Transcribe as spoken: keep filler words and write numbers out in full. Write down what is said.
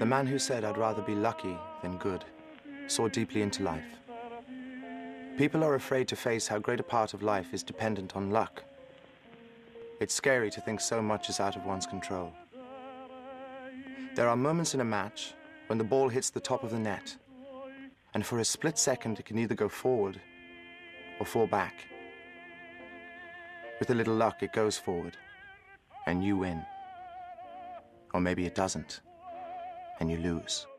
The man who said I'd rather be lucky than good saw deeply into life. People are afraid to face how great a part of life is dependent on luck. It's scary to think so much is out of one's control. There are moments in a match when the ball hits the top of the net, and for a split second it can either go forward or fall back. With a little luck, it goes forward, and you win. Or maybe it doesn't, and you lose.